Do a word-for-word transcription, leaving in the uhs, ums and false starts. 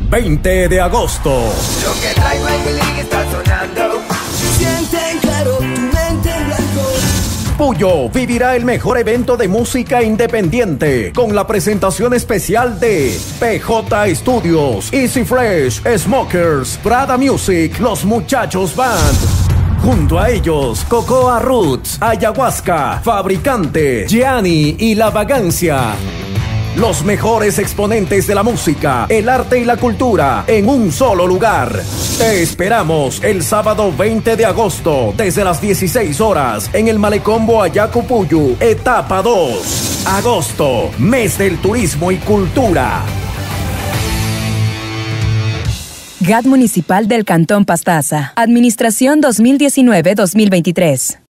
veinte de agosto. Lo que traigo en mi link está sonando. Siente en claro, tu mente en blanco. Puyo vivirá el mejor evento de música independiente con la presentación especial de P J Studios, Easy Fresh, Smokers, Prada Music, Los Muchachos Band. Junto a ellos, Cocoa Roots, Ayahuasca, Fabricante, Gianni y La Vagancia. Los mejores exponentes de la música, el arte y la cultura en un solo lugar. Te esperamos el sábado veinte de agosto desde las dieciséis horas en el Malecón Boyaco Puyo, etapa dos. Agosto, mes del turismo y cultura. G A T Municipal del Cantón Pastaza. Administración dos mil diecinueve a dos mil veintitrés.